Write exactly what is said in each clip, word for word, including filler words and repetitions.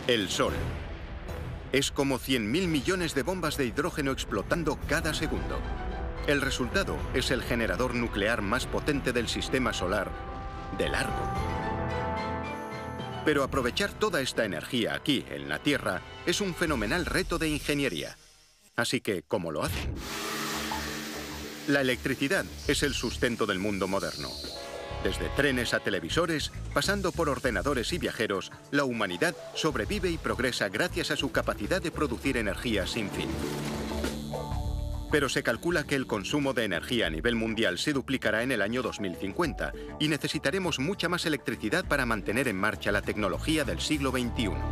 El Sol. Es como cien mil millones de bombas de hidrógeno explotando cada segundo. El resultado es el generador nuclear más potente del sistema solar, de largo. Pero aprovechar toda esta energía aquí, en la Tierra, es un fenomenal reto de ingeniería. Así que, ¿cómo lo hacen? La electricidad es el sustento del mundo moderno. Desde trenes a televisores, pasando por ordenadores y viajeros, la humanidad sobrevive y progresa gracias a su capacidad de producir energía sin fin. Pero se calcula que el consumo de energía a nivel mundial se duplicará en el año dos mil cincuenta y necesitaremos mucha más electricidad para mantener en marcha la tecnología del siglo veintiuno.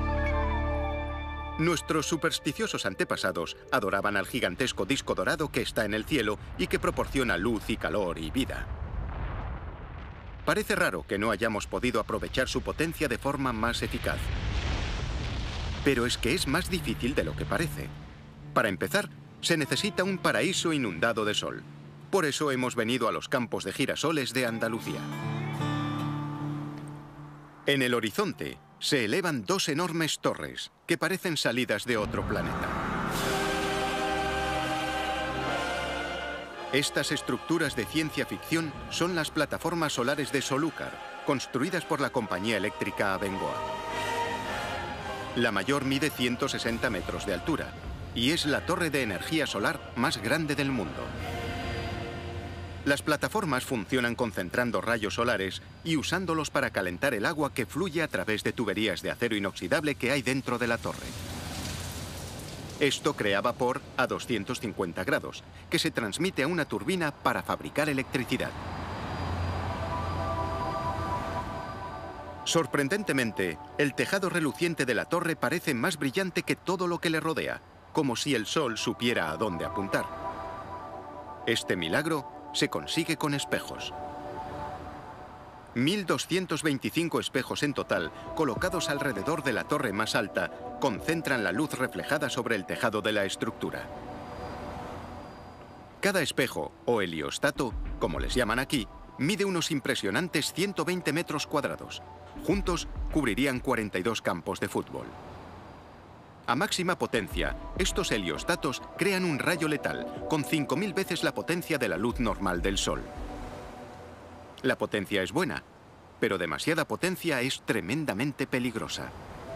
Nuestros supersticiosos antepasados adoraban al gigantesco disco dorado que está en el cielo y que proporciona luz y calor y vida. Parece raro que no hayamos podido aprovechar su potencia de forma más eficaz. Pero es que es más difícil de lo que parece. Para empezar, se necesita un paraíso inundado de sol. Por eso hemos venido a los campos de girasoles de Andalucía. En el horizonte se elevan dos enormes torres que parecen salidas de otro planeta. Estas estructuras de ciencia ficción son las plataformas solares de Solúcar, construidas por la compañía eléctrica Abengoa. La mayor mide ciento sesenta metros de altura y es la torre de energía solar más grande del mundo. Las plataformas funcionan concentrando rayos solares y usándolos para calentar el agua que fluye a través de tuberías de acero inoxidable que hay dentro de la torre. Esto crea vapor a doscientos cincuenta grados, que se transmite a una turbina para fabricar electricidad. Sorprendentemente, el tejado reluciente de la torre parece más brillante que todo lo que le rodea, como si el sol supiera a dónde apuntar. Este milagro se consigue con espejos. mil doscientos veinticinco espejos en total, colocados alrededor de la torre más alta, concentran la luz reflejada sobre el tejado de la estructura. Cada espejo, o heliostato, como les llaman aquí, mide unos impresionantes ciento veinte metros cuadrados. Juntos cubrirían cuarenta y dos campos de fútbol. A máxima potencia, estos heliostatos crean un rayo letal, con cinco mil veces la potencia de la luz normal del Sol. La potencia es buena, pero demasiada potencia es tremendamente peligrosa.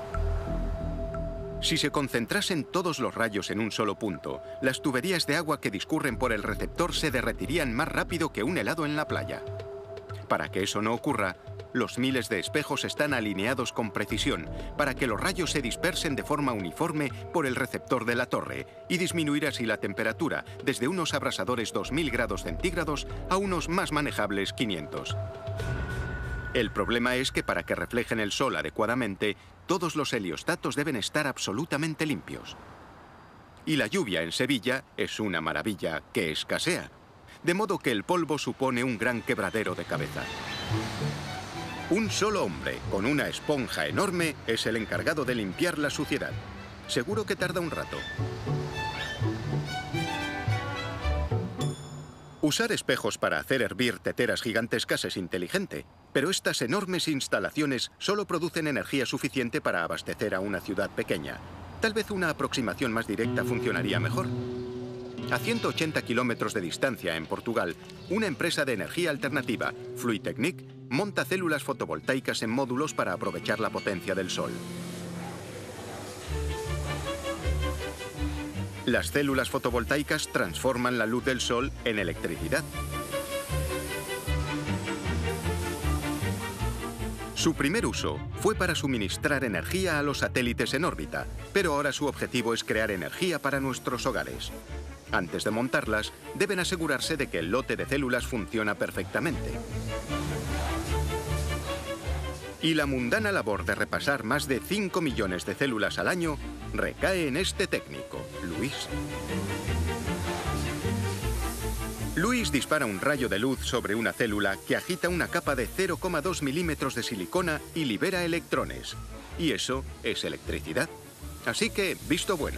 Si se concentrasen todos los rayos en un solo punto, las tuberías de agua que discurren por el receptor se derretirían más rápido que un helado en la playa. Para que eso no ocurra, los miles de espejos están alineados con precisión para que los rayos se dispersen de forma uniforme por el receptor de la torre y disminuir así la temperatura desde unos abrasadores dos mil grados centígrados a unos más manejables quinientos. El problema es que para que reflejen el sol adecuadamente, todos los heliostatos deben estar absolutamente limpios. Y la lluvia en Sevilla es una maravilla que escasea, de modo que el polvo supone un gran quebradero de cabeza. Un solo hombre, con una esponja enorme, es el encargado de limpiar la suciedad. Seguro que tarda un rato. Usar espejos para hacer hervir teteras gigantescas es inteligente, pero estas enormes instalaciones solo producen energía suficiente para abastecer a una ciudad pequeña. Tal vez una aproximación más directa funcionaría mejor. A ciento ochenta kilómetros de distancia, en Portugal, una empresa de energía alternativa, Fluitecnic, monta células fotovoltaicas en módulos para aprovechar la potencia del sol. Las células fotovoltaicas transforman la luz del sol en electricidad. Su primer uso fue para suministrar energía a los satélites en órbita, pero ahora su objetivo es crear energía para nuestros hogares. Antes de montarlas, deben asegurarse de que el lote de células funciona perfectamente. Y la mundana labor de repasar más de cinco millones de células al año recae en este técnico, Luis. Luis dispara un rayo de luz sobre una célula que agita una capa de cero coma dos milímetros de silicona y libera electrones. Y eso es electricidad. Así que, visto bueno.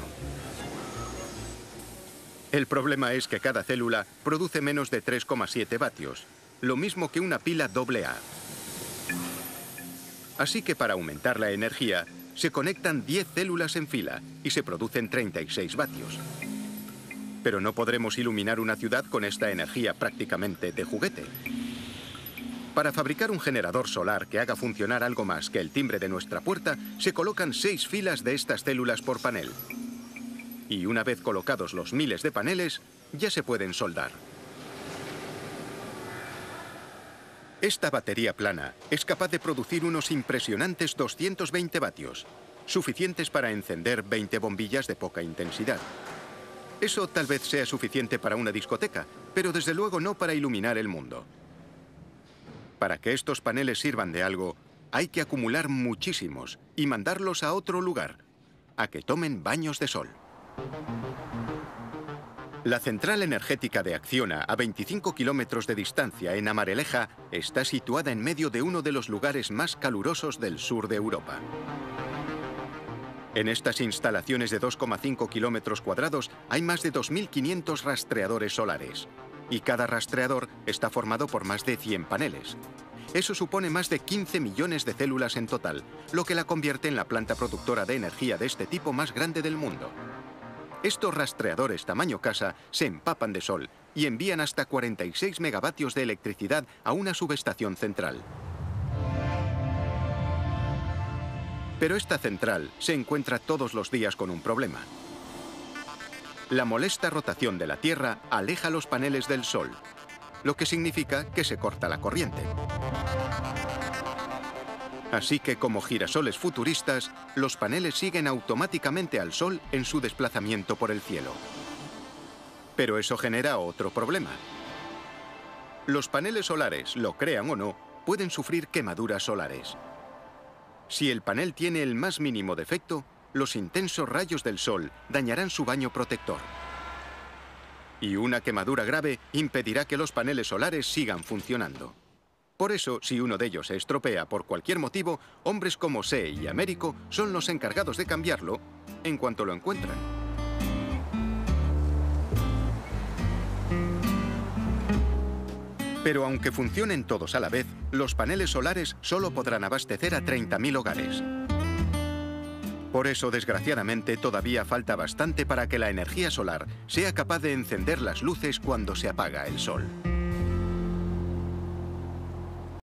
El problema es que cada célula produce menos de tres coma siete vatios, lo mismo que una pila doble A. Así que para aumentar la energía, se conectan diez células en fila y se producen treinta y seis vatios. Pero no podremos iluminar una ciudad con esta energía prácticamente de juguete. Para fabricar un generador solar que haga funcionar algo más que el timbre de nuestra puerta, se colocan seis filas de estas células por panel. Y una vez colocados los miles de paneles, ya se pueden soldar. Esta batería plana es capaz de producir unos impresionantes doscientos veinte vatios, suficientes para encender veinte bombillas de poca intensidad. Eso tal vez sea suficiente para una discoteca, pero desde luego no para iluminar el mundo. Para que estos paneles sirvan de algo, hay que acumular muchísimos y mandarlos a otro lugar, a que tomen baños de sol. La central energética de Acciona, a veinticinco kilómetros de distancia en Amareleja, está situada en medio de uno de los lugares más calurosos del sur de Europa. En estas instalaciones de dos coma cinco kilómetros cuadrados hay más de dos mil quinientos rastreadores solares, y cada rastreador está formado por más de cien paneles. Eso supone más de quince millones de células en total, lo que la convierte en la planta productora de energía de este tipo más grande del mundo. Estos rastreadores tamaño casa se empapan de sol y envían hasta cuarenta y seis megavatios de electricidad a una subestación central. Pero esta central se encuentra todos los días con un problema. La molesta rotación de la Tierra aleja los paneles del sol, lo que significa que se corta la corriente. Así que, como girasoles futuristas, los paneles siguen automáticamente al sol en su desplazamiento por el cielo. Pero eso genera otro problema. Los paneles solares, lo crean o no, pueden sufrir quemaduras solares. Si el panel tiene el más mínimo defecto, los intensos rayos del sol dañarán su baño protector. Y una quemadura grave impedirá que los paneles solares sigan funcionando. Por eso, si uno de ellos se estropea por cualquier motivo, hombres como See y Américo son los encargados de cambiarlo en cuanto lo encuentran. Pero aunque funcionen todos a la vez, los paneles solares solo podrán abastecer a treinta mil hogares. Por eso, desgraciadamente, todavía falta bastante para que la energía solar sea capaz de encender las luces cuando se apaga el sol.